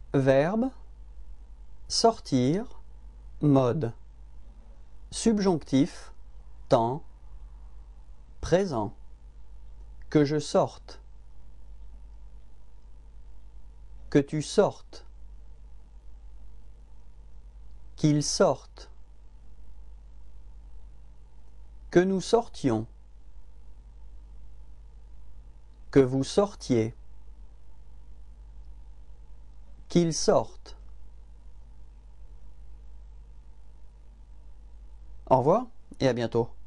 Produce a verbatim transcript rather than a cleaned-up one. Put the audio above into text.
Verbe, sortir, mode. Subjonctif, temps, présent. Que je sorte. Que tu sortes. Qu'il sorte. Que nous sortions. Que vous sortiez. Qu'il sorte. Au revoir et à bientôt.